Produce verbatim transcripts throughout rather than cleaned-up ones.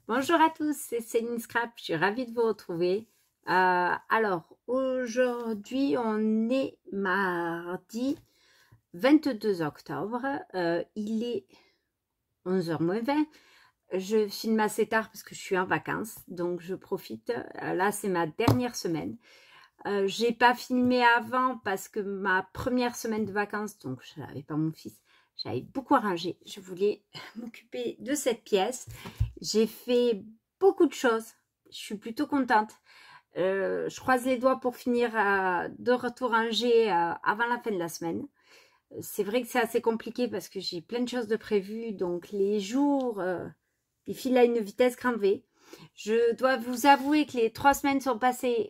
Bonjour à tous, c'est Céline Scrap, je suis ravie de vous retrouver. Euh, alors, aujourd'hui, on est mardi vingt-deux octobre, euh, il est onze heures moins vingt. Je filme assez tard parce que je suis en vacances, donc je profite. Là, c'est ma dernière semaine. Euh, j'ai pas filmé avant parce que ma première semaine de vacances, donc je n'avais pas mon fils, j'avais beaucoup arrangé. Je voulais m'occuper de cette pièce. J'ai fait beaucoup de choses. Je suis plutôt contente. Euh, je croise les doigts pour finir euh, de retour ranger euh, avant la fin de la semaine. C'est vrai que c'est assez compliqué parce que j'ai plein de choses de prévues. Donc les jours, euh, ils filent à une vitesse grand V. Je dois vous avouer que les trois semaines sont passées.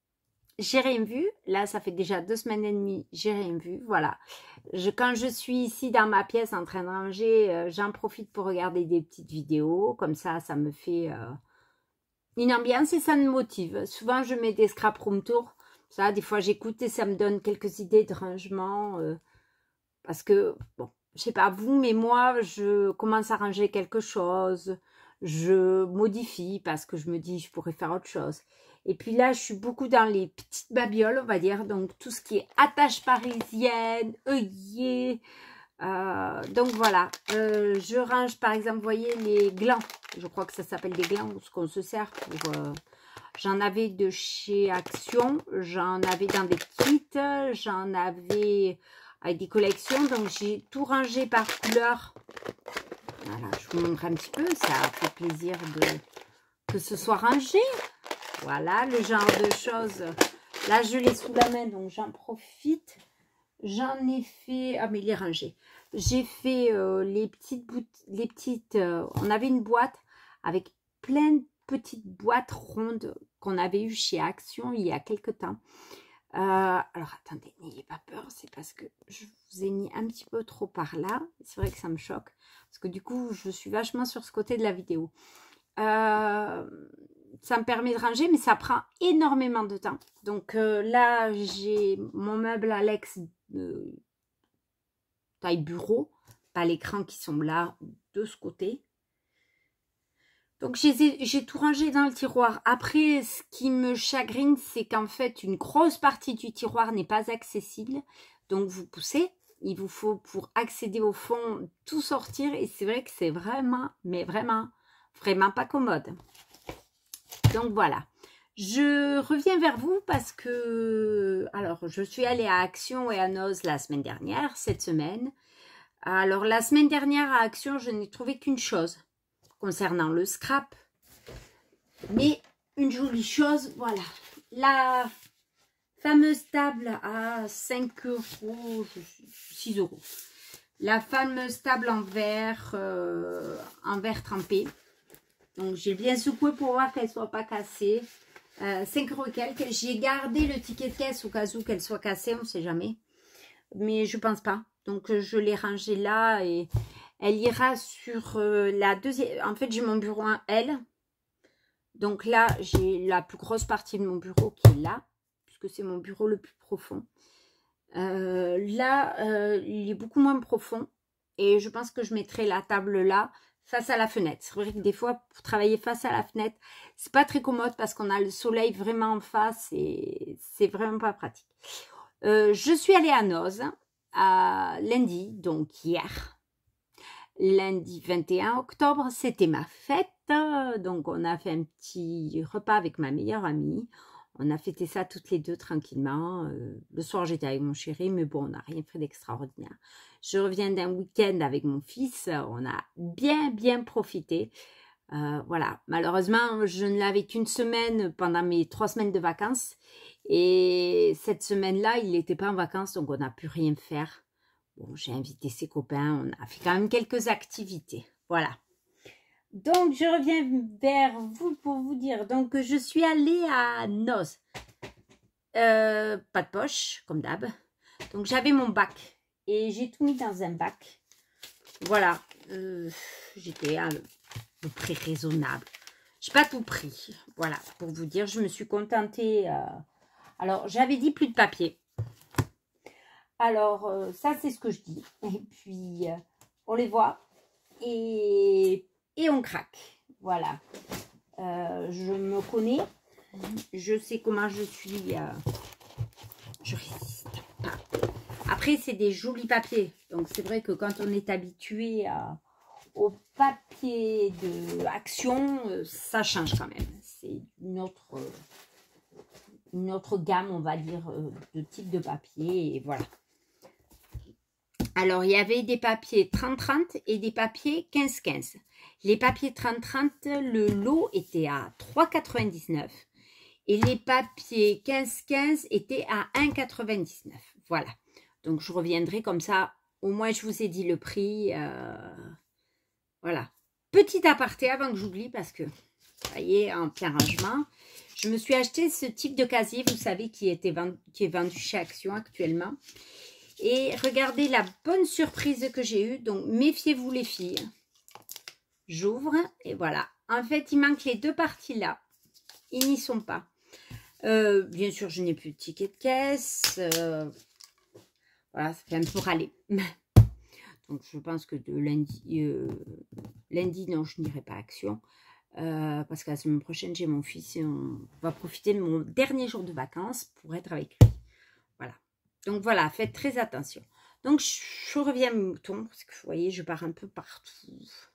J'ai rien vu. Là, ça fait déjà deux semaines et demie. J'ai rien vu. Voilà. Je, quand je suis ici dans ma pièce en train de ranger, euh, j'en profite pour regarder des petites vidéos. Comme ça, ça me fait euh, une ambiance et ça me motive. Souvent, je mets des scrap room tours. Ça, des fois, j'écoute et ça me donne quelques idées de rangement. Euh, parce que, bon, je sais pas vous, mais moi, je commence à ranger quelque chose. Je modifie parce que je me dis, je pourrais faire autre chose. Et puis là, je suis beaucoup dans les petites babioles, on va dire. Donc, tout ce qui est attache parisienne, œillet. Euh, donc, voilà. Euh, je range, par exemple, vous voyez, les glands. Je crois que ça s'appelle des glands, ce qu'on se sert pour... Euh, j'en avais de chez Action. J'en avais dans des kits. J'en avais avec des collections. Donc, j'ai tout rangé par couleur. Voilà, je vous montre un petit peu. Ça fait plaisir de que ce soit rangé. Voilà, le genre de choses. Là, je l'ai sous la main, donc j'en profite. J'en ai fait... Ah, mais il est rangé. J'ai fait euh, les petites... Les petites euh, on avait une boîte avec plein de petites boîtes rondes qu'on avait eues chez Action il y a quelques temps. Euh, alors, attendez, n'ayez pas peur. C'est parce que je vous ai mis un petit peu trop par là. C'est vrai que ça me choque. Parce que du coup, je suis vachement sur ce côté de la vidéo. Euh... Ça me permet de ranger, mais ça prend énormément de temps. Donc euh, là, j'ai mon meuble Alex euh, taille bureau, pas l'écran qui sont là de ce côté. Donc j'ai tout rangé dans le tiroir. Après, ce qui me chagrine, c'est qu'en fait, une grosse partie du tiroir n'est pas accessible. Donc vous poussez, il vous faut pour accéder au fond, tout sortir. Et c'est vrai que c'est vraiment, mais vraiment, vraiment pas commode. Donc voilà, je reviens vers vous parce que, alors je suis allée à Action et à Noz la semaine dernière, cette semaine. Alors la semaine dernière à Action, je n'ai trouvé qu'une chose concernant le scrap. Mais une jolie chose, voilà, la fameuse table à cinq euros, six euros. La fameuse table en verre, euh, en verre trempé. Donc, j'ai bien secoué pour voir qu'elle ne soit pas cassée. Euh, cinq euros quelques. J'ai gardé le ticket de caisse au cas où qu'elle soit cassée, on ne sait jamais. Mais je ne pense pas. Donc, je l'ai rangée là et elle ira sur euh, la deuxième. En fait, j'ai mon bureau en L. Donc là, j'ai la plus grosse partie de mon bureau qui est là, puisque c'est mon bureau le plus profond. Euh, là, euh, il est beaucoup moins profond. Et je pense que je mettrai la table là, face à la fenêtre. C'est vrai que des fois, pour travailler face à la fenêtre, c'est pas très commode parce qu'on a le soleil vraiment en face et c'est vraiment pas pratique. Euh, je suis allée à Noz à lundi, donc hier. Lundi vingt et un octobre, c'était ma fête. Donc, on a fait un petit repas avec ma meilleure amie. On a fêté ça toutes les deux tranquillement. Euh, le soir, j'étais avec mon chéri, mais bon, on n'a rien fait d'extraordinaire. Je reviens d'un week-end avec mon fils. On a bien, bien profité. Euh, voilà. Malheureusement, je ne l'avais qu'une semaine pendant mes trois semaines de vacances. Et cette semaine-là, il n'était pas en vacances, donc on n'a pu rien faire. Bon, j'ai invité ses copains. On a fait quand même quelques activités. Voilà. Donc, je reviens vers vous pour vous dire. Donc, je suis allée à Noz. Euh, pas de poche, comme d'hab. Donc, j'avais mon bac. Et j'ai tout mis dans un bac. Voilà. Euh, J'étais à un prix raisonnable. Je n'ai pas tout pris. Voilà, pour vous dire. Je me suis contentée. Euh... Alors, j'avais dit plus de papier. Alors, euh, ça, c'est ce que je dis. Et puis, euh, on les voit. Et... Et on craque. voilà. Euh, je me connais. Je sais comment je suis. Euh, je résiste pas. Après, c'est des jolis papiers. Donc, c'est vrai que quand on est habitué à, au papier de action, euh, ça change quand même. C'est une autre, euh, une autre gamme, on va dire, euh, de type de papier. Et voilà. Alors, il y avait des papiers trente trente et des papiers quinze quinze. Les papiers trente trente, le lot était à trois quatre-vingt-dix-neuf. Et les papiers quinze quinze étaient à un quatre-vingt-dix-neuf. Voilà. Donc, je reviendrai comme ça. Au moins, je vous ai dit le prix. Euh, voilà. Petit aparté avant que j'oublie parce que, vous voyez, en plein rangement, je me suis acheté ce type de casier, vous savez, qui, était vendu, qui est vendu chez Action actuellement. Et regardez la bonne surprise que j'ai eue. Donc, méfiez-vous les filles. J'ouvre et voilà. En fait, il manque les deux parties là. Ils n'y sont pas. Euh, bien sûr, je n'ai plus de ticket de caisse. Euh, voilà, ça fait un peu râler. Donc, je pense que de lundi, euh, lundi, non, je n'irai pas à Action. Euh, parce que la semaine prochaine, j'ai mon fils et on va profiter de mon dernier jour de vacances pour être avec lui. Voilà. Donc, voilà, faites très attention. Donc, je, je reviens à mes moutons. Parce que vous voyez, je pars un peu partout.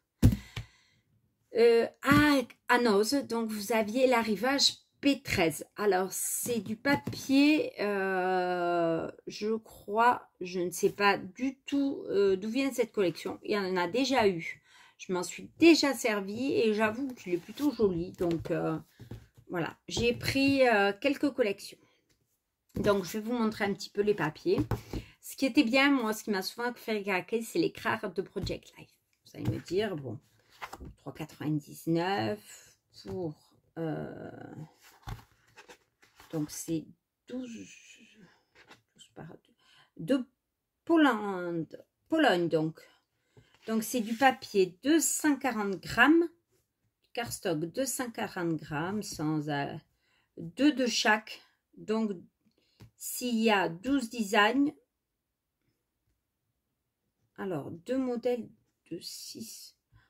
Euh, à, à Noz, donc, vous aviez l'arrivage P treize. Alors, c'est du papier, euh, je crois, je ne sais pas du tout euh, d'où vient cette collection. Il y en a déjà eu. Je m'en suis déjà servi et j'avoue qu'il est plutôt joli. Donc, euh, voilà. J'ai pris euh, quelques collections. Donc, je vais vous montrer un petit peu les papiers. Ce qui était bien, moi, ce qui m'a souvent fait craquer, c'est les cartes de Project Life. Vous allez me dire, bon, trois quatre-vingt-dix-neuf pour... Euh, donc, c'est douze, douze par deux. De Pologne, Pologne donc. Donc, c'est du papier deux cent quarante grammes. Cardstock deux cent quarante grammes. Sans euh, deux de chaque. Donc, s'il y a douze designs. Alors, deux modèles de six.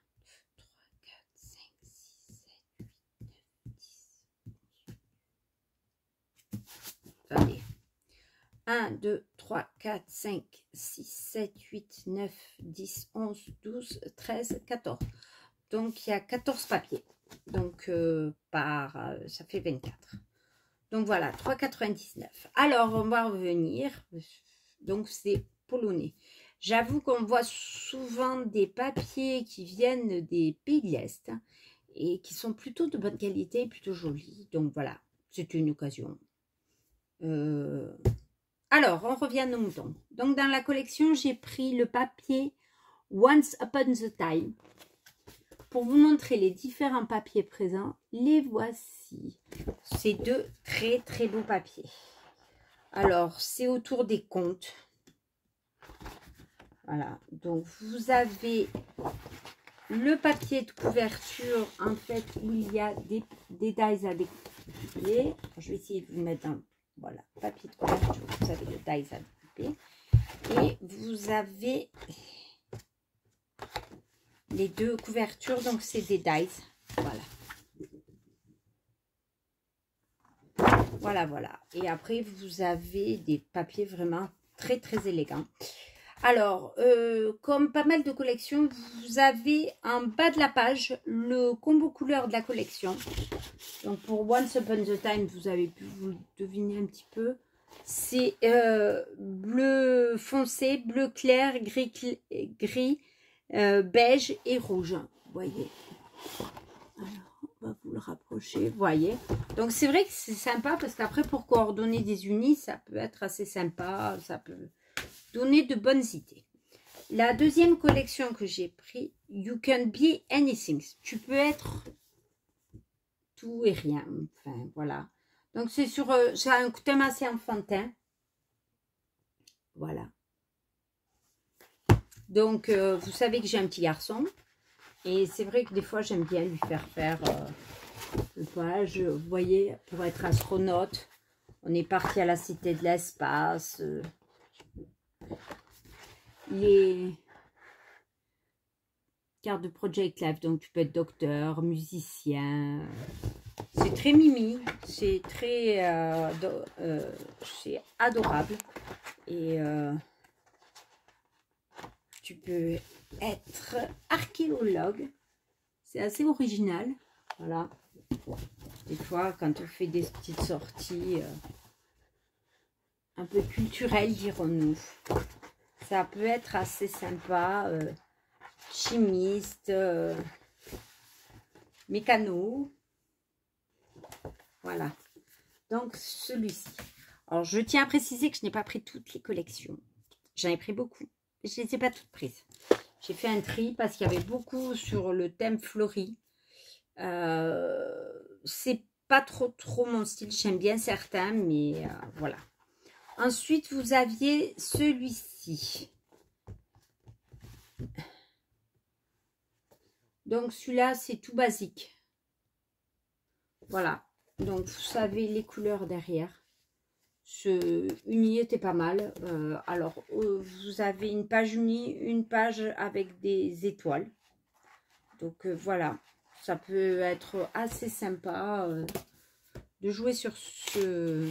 Attendez. un, deux, trois, quatre, cinq, six, sept, huit, neuf, dix, onze, douze, treize, quatorze. Donc, il y a quatorze papiers. Donc, euh, par, euh, ça fait vingt-quatre. Donc, voilà, trois quatre-vingt-dix-neuf. Alors, on va revenir. Donc, c'est polonais. J'avoue qu'on voit souvent des papiers qui viennent des pays de l'Est et qui sont plutôt de bonne qualité, plutôt jolis. Donc, voilà, c'est une occasion. Euh... Alors, on revient à nos moutons. Donc, dans la collection, j'ai pris le papier Once Upon the Time. Pour vous montrer les différents papiers présents, les voici. C'est deux très, très beaux papiers. Alors, c'est autour des contes. Voilà. Donc, vous avez le papier de couverture, en fait, où il y a des, des dies à découper. Je vais essayer de vous mettre un... Voilà, papier de couverture, vous avez le dies à découper. Et vous avez les deux couvertures, donc c'est des dies. Voilà. Voilà, voilà. Et après, vous avez des papiers vraiment très, très élégants. Alors, euh, comme pas mal de collections, vous avez en bas de la page le combo couleur de la collection. Donc, pour Once Upon the Time, vous avez pu vous deviner un petit peu. C'est euh, bleu foncé, bleu clair, gris, gris euh, beige et rouge. Vous voyez. Alors, on va vous le rapprocher. Vous voyez. Donc, c'est vrai que c'est sympa parce qu'après, pour coordonner des unis, ça peut être assez sympa. Ça peut donner de bonnes idées. La deuxième collection que j'ai pris, You Can Be Anything. Tu peux être tout et rien. Enfin, voilà. Donc, c'est sur euh, c'est un thème assez enfantin. Voilà. Donc, euh, vous savez que j'ai un petit garçon. Et c'est vrai que des fois, j'aime bien lui faire faire euh, le page. Vous voyez, pour être astronaute, on est parti à la cité de l'espace. Euh, les... carte de Project Life, donc tu peux être docteur, musicien. C'est très mimi, c'est très euh, euh, c'est adorable. Et euh, tu peux être archéologue. C'est assez original. Voilà. Des fois, quand on fait des petites sorties euh, un peu culturelles, dirons-nous, ça peut être assez sympa. Euh, chimiste, euh, mécano. Voilà. Donc, celui-ci. Alors, je tiens à préciser que je n'ai pas pris toutes les collections. J'en ai pris beaucoup. Mais je ne les ai pas toutes prises. J'ai fait un tri parce qu'il y avait beaucoup sur le thème fleuri. Euh, c'est pas trop trop mon style. J'aime bien certains, mais euh, voilà. Ensuite, vous aviez celui-ci. Donc, celui-là, c'est tout basique. Voilà. Donc, vous savez les couleurs derrière. Ce uni était pas mal. Euh, alors, euh, vous avez une page unie, une page avec des étoiles. Donc, euh, voilà. Ça peut être assez sympa euh, de jouer sur ce...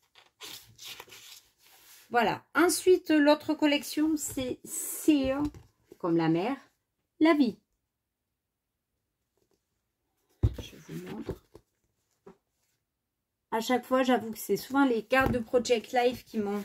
Voilà. Ensuite, l'autre collection, c'est Seer, comme la mer, la vie. Je vous montre. À chaque fois, j'avoue que c'est souvent les cartes de Project Life qui m'ont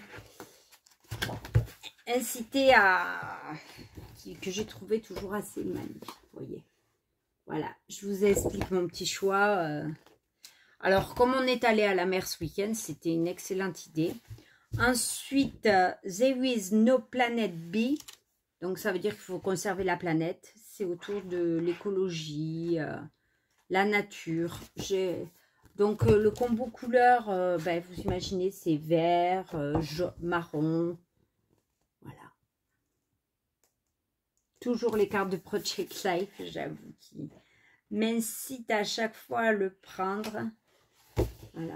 incité à... Qui, que j'ai trouvé toujours assez magnifique. Vous voyez. Voilà. Je vous explique mon petit choix. Euh... Alors, comme on est allé à la mer ce week-end, c'était une excellente idée. Ensuite, uh, There is no planet B. Donc, ça veut dire qu'il faut conserver la planète. C'est autour de l'écologie, euh, la nature. J'ai... Donc, euh, le combo couleur, euh, ben, vous imaginez, c'est vert, euh, jaune, marron. Voilà. Toujours les cartes de Project Life, j'avoue, qui m'incitent à chaque fois à le prendre. Voilà.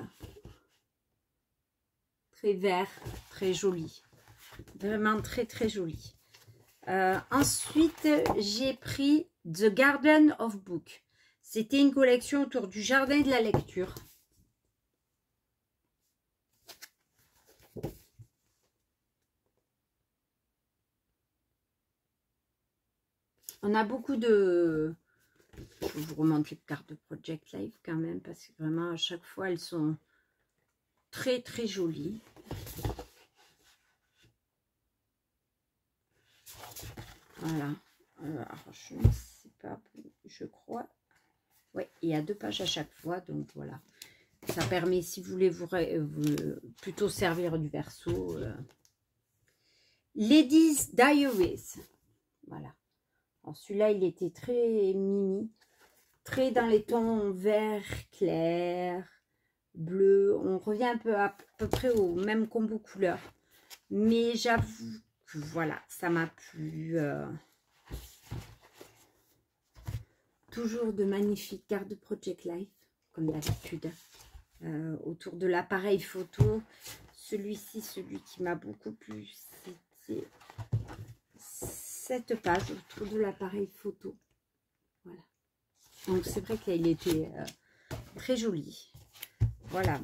Très vert, très joli. Vraiment très, très joli. Euh, ensuite, j'ai pris The Garden of Book. C'était une collection autour du jardin de la lecture. On a beaucoup de... Je vous remonte les cartes de Project Life quand même, parce que vraiment, à chaque fois, elles sont très, très jolies. Voilà. Alors, je ne sais pas, je crois... Oui, il y a deux pages à chaque fois, donc voilà. Ça permet, si vous voulez vous, vous plutôt servir du verso. Euh, Ladies Diaries. Voilà. Alors celui-là, il était très mimi. Très dans les tons vert clair, bleu. On revient un peu à, à peu près au même combo couleur. Mais j'avoue que voilà, ça m'a plu. Euh, toujours de magnifiques cartes de Project Life, comme d'habitude. Euh, autour de l'appareil photo, celui-ci, celui qui m'a beaucoup plu, c'était cette page autour de l'appareil photo. Voilà. Donc c'est vrai qu'il était euh, très joli. Voilà.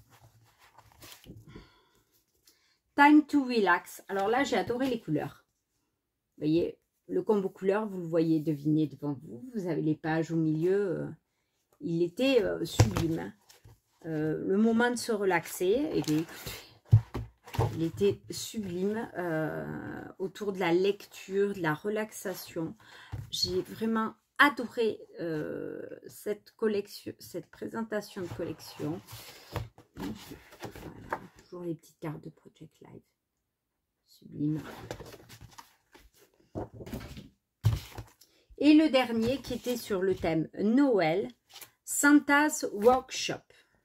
Time to relax. Alors là, j'ai adoré les couleurs. Vous voyez, le combo couleur, vous le voyez deviner devant vous. Vous avez les pages au milieu. Euh, il était euh, sublime. Euh, le moment de se relaxer, eh bien, il était sublime euh, autour de la lecture, de la relaxation. J'ai vraiment adoré euh, cette collection, cette présentation de collection. Voilà, toujours les petites cartes de Project Life. Sublime. Et le dernier qui était sur le thème Noël, Santa's Workshop.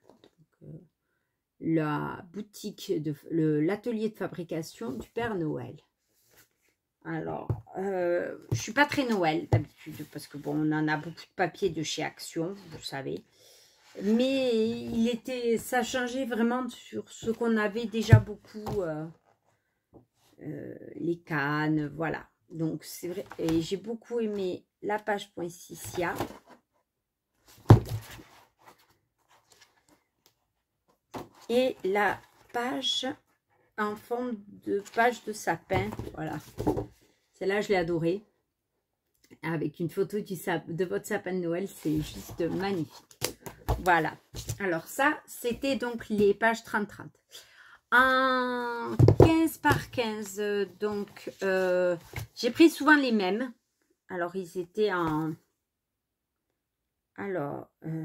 La boutique, de l'atelier de fabrication du Père Noël. Alors, euh, je ne suis pas très Noël d'habitude, parce que bon, on en a beaucoup de papier de chez Action, vous savez. Mais il était, ça changeait vraiment sur ce qu'on avait déjà beaucoup, euh, euh, les cannes, voilà. Donc, c'est vrai, et j'ai beaucoup aimé la page poinsettia. Et la page en forme de page de sapin. Voilà. Celle-là, je l'ai adorée. Avec une photo du sap de votre sapin de Noël. C'est juste magnifique. Voilà. Alors ça, c'était donc les pages trente trente. En quinze par quinze, donc, euh, j'ai pris souvent les mêmes. Alors, ils étaient en... Alors... Euh...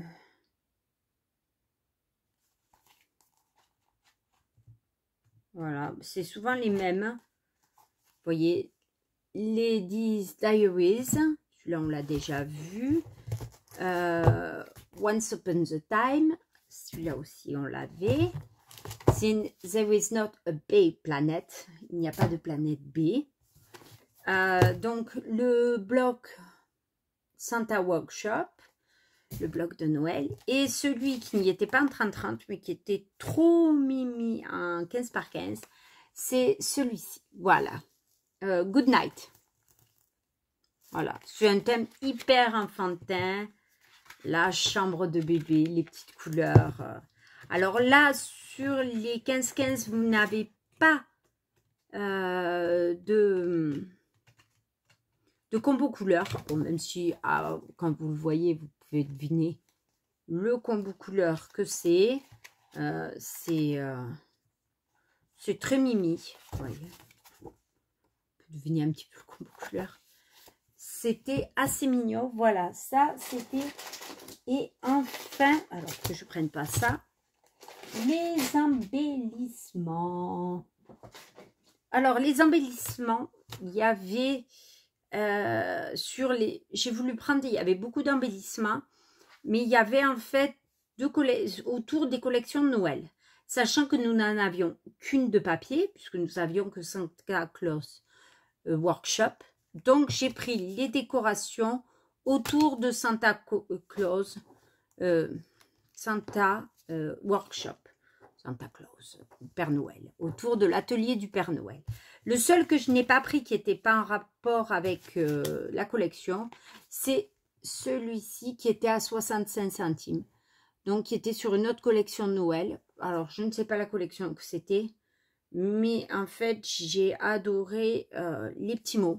Voilà, c'est souvent les mêmes. Vous voyez, Ladies Diaries, celui-là on l'a déjà vu. Euh, Once Upon a Time, celui-là aussi on l'avait. There is not a B planet, il n'y a pas de planète B. Euh, donc le bloc Santa Workshop, le bloc de Noël, et celui qui n'y était pas en trente trente, mais qui était trop mimi en quinze par quinze, c'est celui-ci. Voilà. Euh, Good Night. Voilà. C'est un thème hyper enfantin. La chambre de bébé, les petites couleurs. Alors là, sur les quinze quinze, vous n'avez pas euh, de, de combo couleur. Bon, même si, ah, quand vous le voyez, vous pouvez deviner le combo couleur que c'est. Euh, c'est euh, c'est très mimi. Vous voyez. Vous pouvez deviner un petit peu le combo couleur. C'était assez mignon. Voilà, ça, c'était... Et enfin, alors que je ne prenne pas ça, les embellissements. Alors, les embellissements, il y avait euh, sur les... J'ai voulu prendre, il y avait beaucoup d'embellissements, mais il y avait en fait deux autour des collections de Noël. Sachant que nous n'en avions qu'une de papier, puisque nous avions que Santa Claus euh, Workshop. Donc, j'ai pris les décorations autour de Santa Claus, euh, Santa euh, Workshop, Santa Claus, Père Noël, autour de l'atelier du Père Noël. Le seul que je n'ai pas pris, qui n'était pas en rapport avec euh, la collection, c'est celui-ci qui était à soixante-cinq centimes. Donc, qui était sur une autre collection de Noël. Alors, je ne sais pas la collection que c'était, mais en fait, j'ai adoré euh, les petits mots.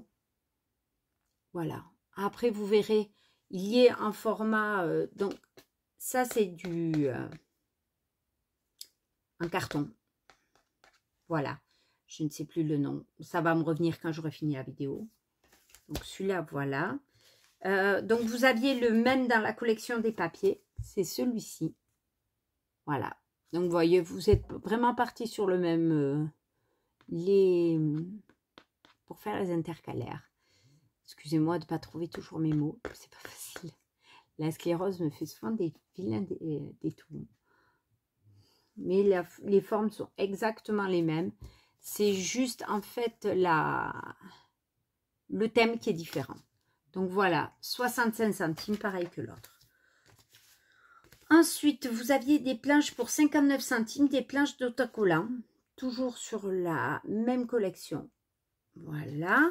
Voilà. Après, vous verrez, il y est en format... Euh, donc, ça, c'est du... Euh, un carton. Voilà. Je ne sais plus le nom. Ça va me revenir quand j'aurai fini la vidéo. Donc, celui-là, voilà. Euh, donc, vous aviez le même dans la collection des papiers. C'est celui-ci. Voilà. Donc, vous voyez, vous êtes vraiment parti sur le même... Euh, les... Pour faire les intercalaires. Excusez-moi de ne pas trouver toujours mes mots. C'est pas facile. La sclérose me fait souvent des vilains des, des trous. Mais la, les formes sont exactement les mêmes. C'est juste en fait la, le thème qui est différent. Donc voilà, soixante-cinq centimes, pareil que l'autre. Ensuite, vous aviez des planches pour cinquante-neuf centimes, des planches d'autocollant. Toujours sur la même collection. Voilà.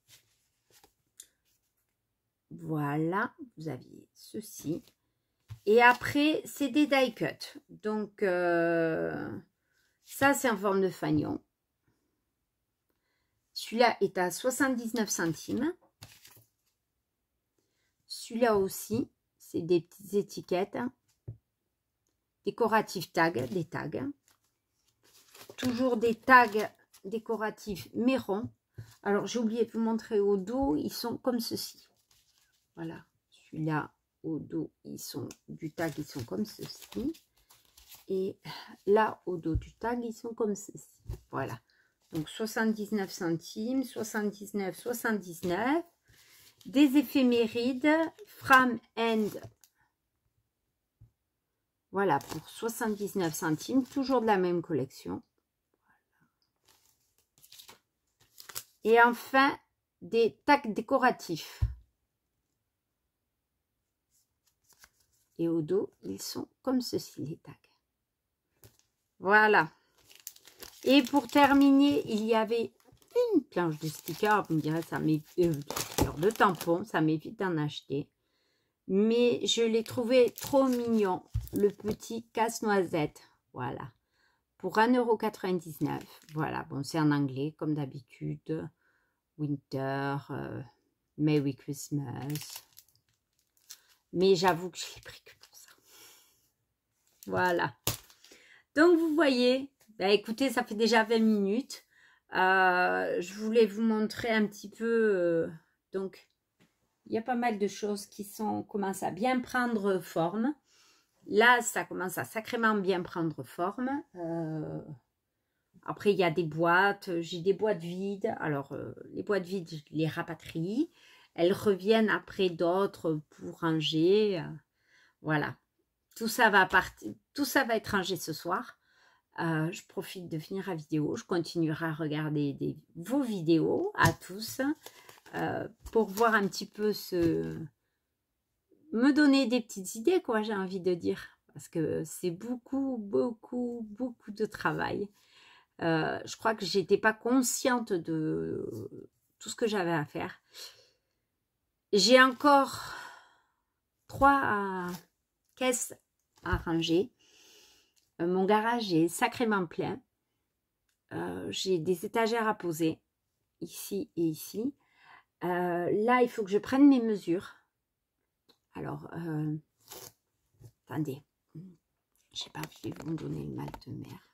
Voilà, vous aviez ceci. Et après, c'est des die cut. Donc, euh, ça, c'est en forme de fanion. Celui-là est à soixante-dix-neuf centimes. Celui-là aussi, c'est des petites étiquettes. Décoratifs tags, des tags. Toujours des tags décoratifs mais ronds. Alors, j'ai oublié de vous montrer au dos, ils sont comme ceci. Voilà, celui-là, au dos, ils sont du tag, ils sont comme ceci. Et là, au dos du tag, ils sont comme ceci. Voilà. Donc, soixante-dix-neuf centimes, soixante-dix-neuf, soixante-dix-neuf. Des éphémérides, Fram and... Voilà, pour soixante-dix-neuf centimes, toujours de la même collection. Et enfin, des tags décoratifs. Et au dos, ils sont comme ceci, les tags. Voilà. Et pour terminer, il y avait une planche de stickers. Vous me direz, ça met... Euh, genre de tampons, ça m'évite d'en acheter. Mais je l'ai trouvé trop mignon, le petit casse-noisette, voilà, pour un euro quatre-vingt-dix-neuf. Voilà, bon, c'est en anglais, comme d'habitude. Winter, euh, Merry Christmas. Mais j'avoue que je l'ai pris que pour ça. Voilà. Donc, vous voyez, bah, écoutez, ça fait déjà vingt minutes. Euh, je voulais vous montrer un petit peu, euh, donc, il y a pas mal de choses qui sont, commencent à bien prendre forme. Là, ça commence à sacrément bien prendre forme. Euh, après, il y a des boîtes. J'ai des boîtes vides. Alors, euh, les boîtes vides, je les rapatrie. Elles reviennent après d'autres pour ranger. Euh, voilà. Tout ça va partir. Tout ça va être rangé ce soir. Euh, je profite de finir la vidéo. Je continuerai à regarder des, vos vidéos à tous euh, pour voir un petit peu ce... me donner des petites idées, quoi, j'ai envie de dire. Parce que c'est beaucoup, beaucoup, beaucoup de travail. Euh, je crois que j'étais pas consciente de tout ce que j'avais à faire. J'ai encore trois caisses à ranger. Euh, mon garage est sacrément plein. Euh, j'ai des étagères à poser ici et ici. Euh, là, il faut que je prenne mes mesures. Alors, euh, attendez. Je sais pas, je vais vous donner une malte mère.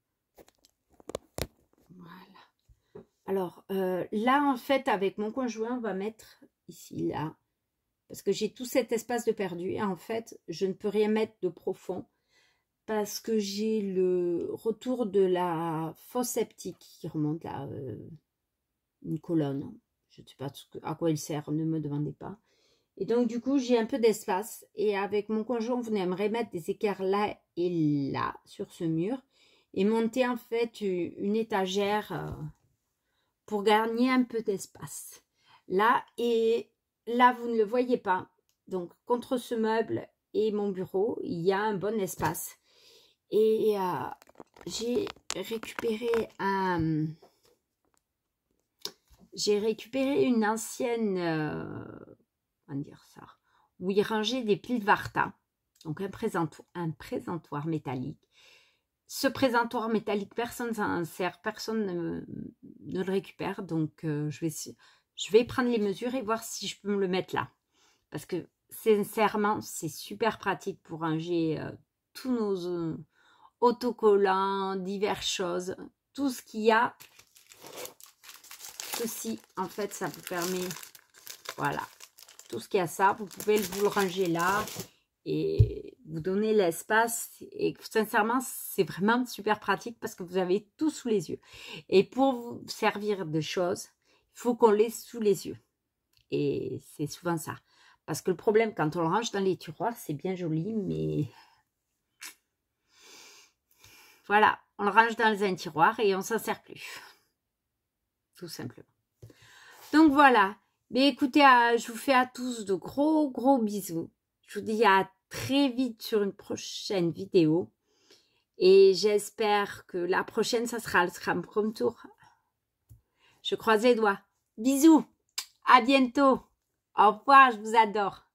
Voilà. Alors, euh, là, en fait, avec mon conjoint, on va mettre ici, là. Parce que j'ai tout cet espace de perdu. Et en fait, je ne peux rien mettre de profond. Parce que j'ai le retour de la fosse septique qui remonte là. Euh, une colonne. Je ne sais pas à quoi il sert, ne me demandez pas. Et donc, du coup, j'ai un peu d'espace. Et avec mon conjoint, on aimerait mettre des équerres là et là, sur ce mur. Et monter, en fait, une étagère euh, pour gagner un peu d'espace. Là, et là, vous ne le voyez pas. Donc, contre ce meuble et mon bureau, il y a un bon espace. Et euh, j'ai récupéré un... J'ai récupéré une ancienne... Euh, comment dire ça, où il rangeait des piles Varta, donc un présentoir, un présentoir métallique. Ce présentoir métallique, personne ne s'en sert, personne ne, ne le récupère, donc euh, je, vais, je vais prendre les mesures et voir si je peux me le mettre là. Parce que sincèrement, c'est super pratique pour ranger euh, tous nos euh, autocollants, diverses choses, tout ce qu'il y a. Ceci, en fait, ça vous permet, voilà, tout ce qu'il y a ça, vous pouvez vous le ranger là et vous donner l'espace. Et sincèrement, c'est vraiment super pratique parce que vous avez tout sous les yeux. Et pour vous servir de choses, il faut qu'on l'ait sous les yeux. Et c'est souvent ça. Parce que le problème, quand on le range dans les tiroirs, c'est bien joli, mais... Voilà, on le range dans un tiroir et on s'en sert plus. Tout simplement. Donc voilà. Mais écoutez, euh, je vous fais à tous de gros, gros bisous. Je vous dis à très vite sur une prochaine vidéo. Et j'espère que la prochaine, ça sera le Scrum Home Tour. Je croise les doigts. Bisous. À bientôt. Au revoir, je vous adore.